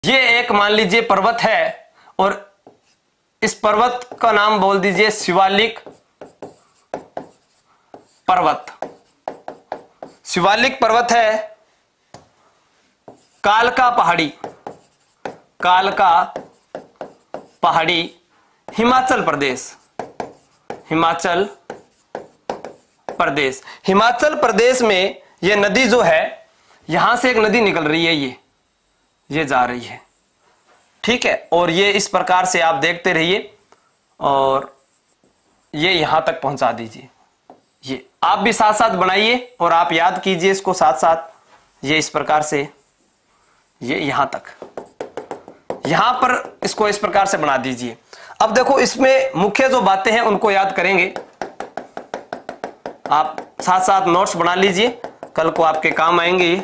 ये एक मान लीजिए पर्वत है और इस पर्वत का नाम बोल दीजिए शिवालिक पर्वत। शिवालिक पर्वत है, कालका पहाड़ी, कालका पहाड़ी, हिमाचल प्रदेश, हिमाचल प्रदेश। हिमाचल प्रदेश में यह नदी जो है, यहां से एक नदी निकल रही है, ये जा रही है, ठीक है। और ये इस प्रकार से आप देखते रहिए और ये यहां तक पहुंचा दीजिए। ये आप भी साथ साथ बनाइए और आप याद कीजिए इसको साथ साथ। ये इस प्रकार से ये यहां तक, यहां पर इसको इस प्रकार से बना दीजिए। अब देखो इसमें मुख्य जो बातें हैं उनको याद करेंगे। आप साथ साथ नोट्स बना लीजिए, कल को आपके काम आएंगे। ये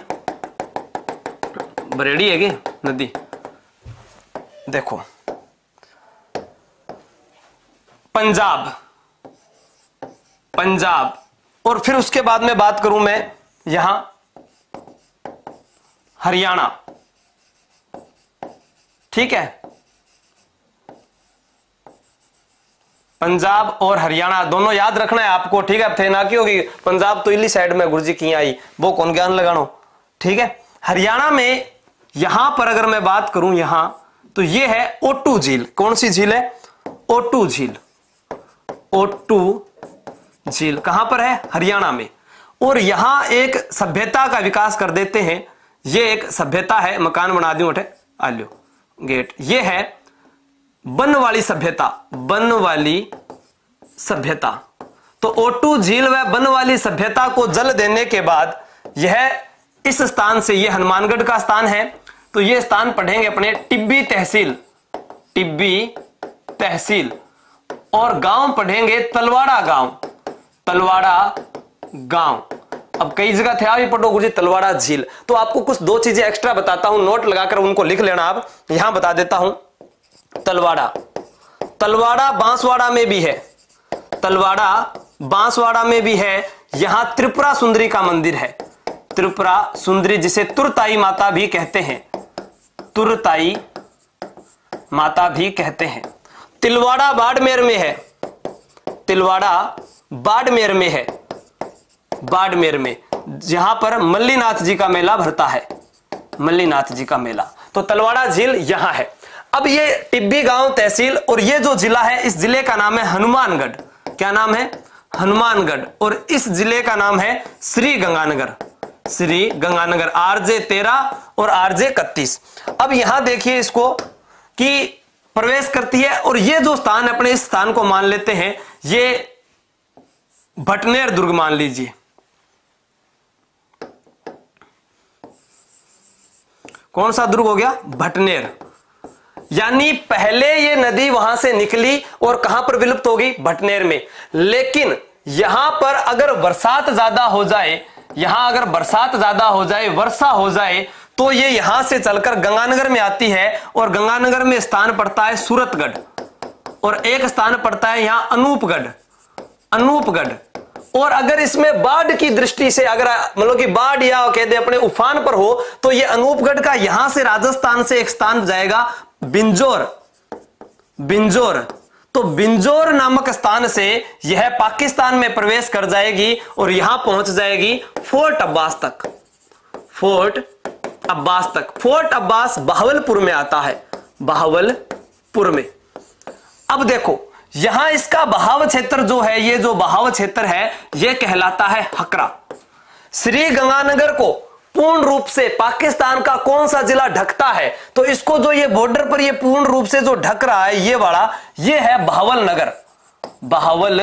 बरेड़ी है कि नदी, देखो पंजाब, पंजाब, और फिर उसके बाद में बात करूं मैं यहां हरियाणा, ठीक है। पंजाब और हरियाणा दोनों याद रखना है आपको, ठीक है। थे ना कि होगी पंजाब तो इली साइड में गुरुजी की आई, वो कौन ज्ञान लगानो, ठीक है। हरियाणा में यहां पर अगर मैं बात करूं यहां, तो ये है ओटू झील। कौन सी झील है? ओटू झील। ओटू झील कहां पर है? हरियाणा में। और यहां एक सभ्यता का विकास कर देते हैं। ये एक सभ्यता है, मकान बना दूं उठे आलियो गेट। ये है बनवाली सभ्यता, बनवाली सभ्यता। तो ओटू झील व बनवाली सभ्यता को जल देने के बाद यह इस स्थान से, यह हनुमानगढ़ का स्थान है, तो यह स्थान पढ़ेंगे अपने टिब्बी तहसील, टिब्बी तहसील। और गांव पढ़ेंगे तलवाड़ा गांव, तलवाड़ा गांव। अब कई जगह थे आप ही पढ़ो गुरुजी तलवाड़ा झील। तो आपको कुछ दो चीजें एक्स्ट्रा बताता हूं, नोट लगाकर उनको लिख लेना। आप यहां बता देता हूं, तलवाड़ा, तलवाड़ा बांसवाड़ा में भी है, तलवाड़ा बांसवाड़ा में भी है। यहां त्रिपुरा सुंदरी का मंदिर है, त्रिपुरा सुंदरी, जिसे तुरताई माता भी कहते हैं, तुरताई माता भी कहते हैं। तिलवाड़ा बाड़मेर में है, तिलवाड़ा बाड़मेर में है, बाड़मेर में, जहां पर मल्लीनाथ जी का मेला भरता है, मल्लीनाथ जी का मेला। तो तलवाड़ा झील यहां है। अब ये टिब्बी गांव तहसील और ये जो जिला है, इस जिले का नाम है हनुमानगढ़। क्या नाम है? हनुमानगढ़। और इस जिले का नाम है श्री गंगानगर, श्री गंगानगर। आरजे 13 और आरजे 31। अब यहां देखिए इसको कि प्रवेश करती है। और ये जो स्थान, अपने इस स्थान को मान लेते हैं, ये भटनेर दुर्ग मान लीजिए। कौन सा दुर्ग हो गया? भटनेर। यानी पहले ये नदी वहां से निकली और कहां पर विलुप्त हो गई? भटनेर में। लेकिन यहां पर अगर बरसात ज्यादा हो जाए, यहां अगर बरसात ज्यादा हो जाए, वर्षा हो जाए, तो ये यहां से चलकर गंगानगर में आती है। और गंगानगर में स्थान पड़ता है सूरतगढ़, और एक स्थान पड़ता है यहां अनूपगढ़, अनूपगढ़। और अगर इसमें बाढ़ की दृष्टि से, अगर मतलब कि बाढ़ या कह दे अपने उफान पर हो, तो ये अनूपगढ़ का यहां से राजस्थान से एक स्थान जाएगा बिंजोर, बिंजोर। तो बिंजोर नामक स्थान से यह पाकिस्तान में प्रवेश कर जाएगी और यहां पहुंच जाएगी फोर्ट अब्बास तक, फोर्ट अब्बास तक। फोर्ट अब्बास बहावलपुर में आता है, बहावलपुर में। अब देखो यहां इसका बहाव क्षेत्र जो है, ये जो बहाव क्षेत्र है, यह कहलाता है हकरा। श्री गंगानगर को पूर्ण रूप से पाकिस्तान का कौन सा जिला ढकता है? तो इसको जो ये बॉर्डर पर ये पूर्ण रूप से जो ढक रहा है, ये वाला, ये है बहावल नगर, बहावल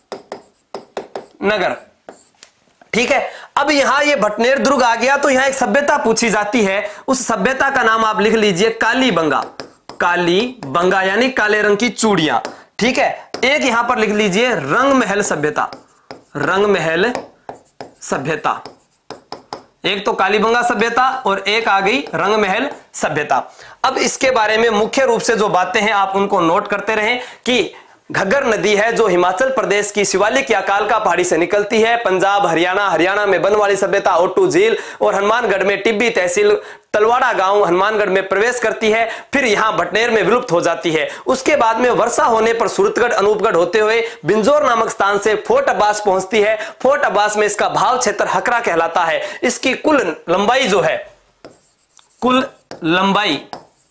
नगर, ठीक है। अब यहां ये भटनेर दुर्ग आ गया, तो यहां एक सभ्यता पूछी जाती है। उस सभ्यता का नाम आप लिख लीजिए कालीबंगा, कालीबंगा यानी काले रंग की चूड़ियां, ठीक है। एक यहां पर लिख लीजिए रंगमहल सभ्यता, रंगमहल सभ्यता। एक तो कालीबंगा सभ्यता और एक आ गई रंगमहल सभ्यता। अब इसके बारे में मुख्य रूप से जो बातें हैं आप उनको नोट करते रहें कि घग्गर नदी है जो हिमाचल प्रदेश की शिवालिक या कालका पहाड़ी से निकलती है। पंजाब, हरियाणा में बनवाली सभ्यता, ओटू झील और हनुमानगढ़ में टिब्बी तहसील तलवाड़ा गांव हनुमानगढ़ में प्रवेश करती है, फिर यहां भटनेर में विलुप्त हो जाती है। उसके बाद में वर्षा होने पर सूरतगढ़, अनूपगढ़ होते हुए बिंजोर नामक स्थान से फोर्ट अब्बास पहुंचती है। फोर्ट अब्बास में इसका भाव क्षेत्र हकरा कहलाता है। इसकी कुल लंबाई जो है, कुल लंबाई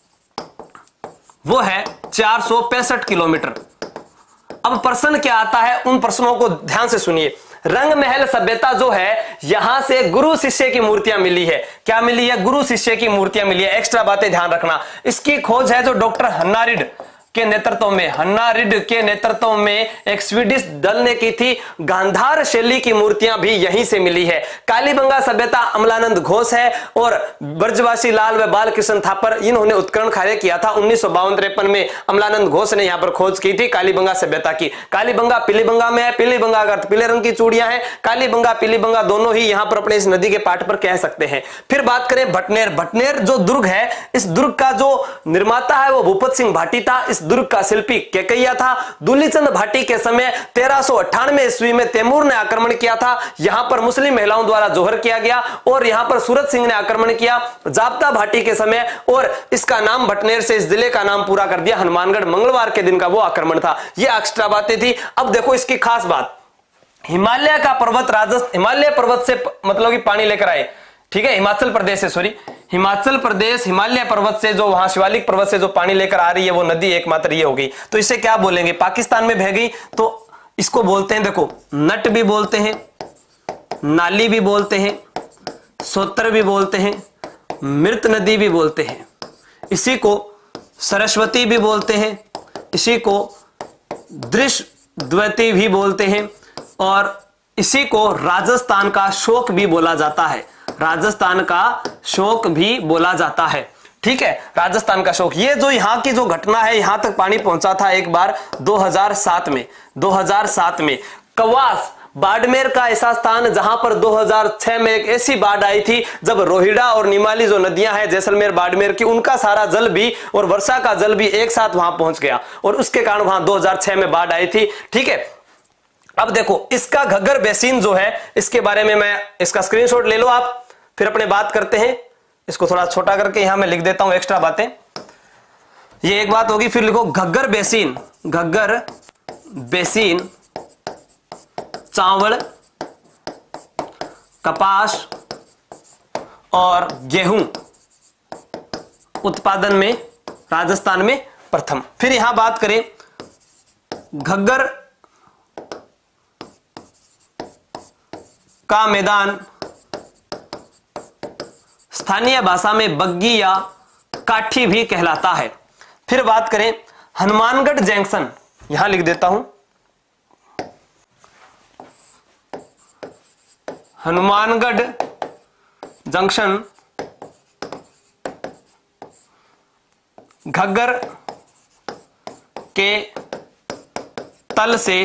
वो है 465 किलोमीटर। अब प्रश्न क्या आता है, उन प्रश्नों को ध्यान से सुनिए। रंग महल सभ्यता जो है, यहां से गुरु शिष्य की मूर्तियां मिली है। क्या मिली है? गुरु शिष्य की मूर्तियां मिली है। एक्स्ट्रा बातें ध्यान रखना। इसकी खोज है जो डॉक्टर हन्नारिड के नेतृत्व में एक स्वीडिश दल ने की थी। गांधार शैली की मूर्तियां भी यहीं से मिली है। कालीबंगा सभ्यता अमलानंद घोष है और ब्रजवासी लाल व बालकृष्ण थापर, इन्होंने उत्खनन कार्य किया था 1952-53 में। अमलानंद घोष ने यहां पर खोज की थी कालीबंगा सभ्यता की। कालीबंगा पीलीबंगा में है। पीलीबंगा का अर्थ पीले रंग की चूड़ियां हैं। कालीबंगा पीलीबंगा दोनों ही यहां पर अपने इस नदी के पाट पर कह सकते हैं। फिर बात करें भटनेर। भटनेर जो दुर्ग है, इस दुर्ग का जो निर्माता है वो भूपत सिंह भाटी था। इस दुर्ग का शिल्पी केकैया था। दूलीचंद भाटी के समय 1398 ईस्वी में तैमूर ने आक्रमण किया था। यहां पर मुस्लिम महिलाओं द्वारा जोहर किया गया और यहां पर सूरत सिंह ने आक्रमण किया जाब्ता भाटी के समय, और इसका नाम भटनेर से इस जिले का नाम पूरा कर दिया। हनुमानगढ़ मंगलवार के दिन का वो आक्रमण था। ये एक्स्ट्रा बातें थी। अब देखो इसकी खास बात, हिमालय का पर्वत हिमालय पर्वत से मतलब कि पानी लेकर आए। ठीक है, हिमाचल प्रदेश से, सॉरी हिमाचल प्रदेश हिमालय पर्वत से जो वहां शिवालिक पर्वत से जो पानी लेकर आ रही है वो नदी एकमात्र ये हो गई। तो इसे क्या बोलेंगे? पाकिस्तान में बह गई तो इसको बोलते हैं, देखो नट भी बोलते हैं, नाली भी बोलते हैं, सोतर भी बोलते हैं, मृत नदी भी बोलते हैं, इसी को सरस्वती भी बोलते हैं, इसी को दृश्यद्वती भी बोलते हैं, और इसी को राजस्थान का शोक भी बोला जाता है। राजस्थान का शोक भी बोला जाता है। ठीक है, राजस्थान का शोक। ये जो यहां की जो घटना है, यहां तक पानी पहुंचा था एक बार 2007 में कवास बाड़मेर का ऐसा स्थान जहां पर 2006 में एक ऐसी बाढ़ आई थी जब रोहिड़ा और निमाली जो नदियां हैं जैसलमेर बाड़मेर की, उनका सारा जल भी और वर्षा का जल भी एक साथ वहां पहुंच गया और उसके कारण वहां 2006 में बाढ़ आई थी। ठीक है, अब देखो इसका घग्गर बेसिन जो है, इसके बारे में मैं इसका स्क्रीनशॉट ले लो आप, फिर अपने बात करते हैं। इसको थोड़ा छोटा करके यहां मैं लिख देता हूं एक्स्ट्रा बातें। ये एक बात होगी, फिर लिखो घग्गर बेसिन चावल, कपास और गेहूं उत्पादन में राजस्थान में प्रथम। फिर यहां बात करें घग्गर का मैदान स्थानीय भाषा में बग्गी या काठी भी कहलाता है। फिर बात करें हनुमानगढ़ जंक्शन, यहां लिख देता हूं हनुमानगढ़ जंक्शन घग्गर के तल से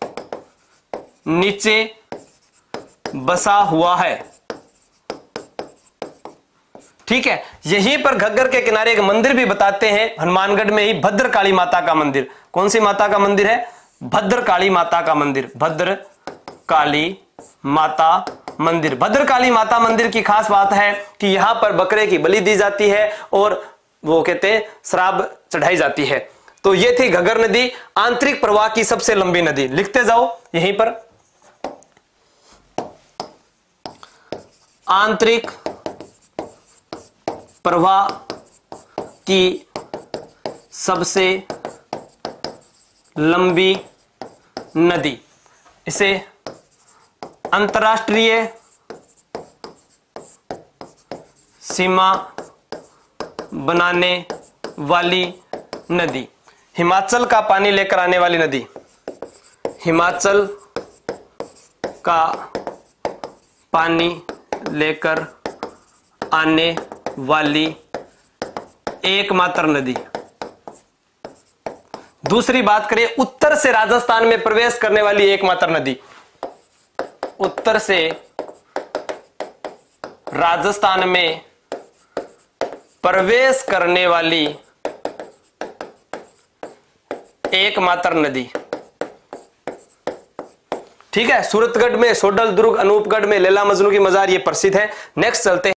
नीचे बसा हुआ है। ठीक है, यहीं पर घग्गर के किनारे एक मंदिर भी बताते हैं, हनुमानगढ़ में ही भद्रकाली माता का मंदिर। कौन सी माता का मंदिर है? भद्रकाली माता का मंदिर। भद्रकाली माता मंदिर। भद्रकाली माता मंदिर की खास बात है कि यहां पर बकरे की बलि दी जाती है और वो कहते हैं श्राद्ध चढ़ाई जाती है। तो ये थी घग्गर नदी, आंतरिक प्रवाह की सबसे लंबी नदी। लिखते जाओ यहीं पर, आंतरिक प्रवाह की सबसे लंबी नदी। इसे अंतर्राष्ट्रीय सीमा बनाने वाली नदी, हिमाचल का पानी लेकर आने वाली नदी, हिमाचल का पानी लेकर आने वाली एकमात्र नदी। दूसरी बात करें उत्तर से राजस्थान में प्रवेश करने वाली एकमात्र नदी, उत्तर से राजस्थान में प्रवेश करने वाली एकमात्र नदी। ठीक है। सूरतगढ़ में सोडल दुर्ग, अनूपगढ़ में लैला मजनू की मजार, ये प्रसिद्ध है। नेक्स्ट चलते हैं।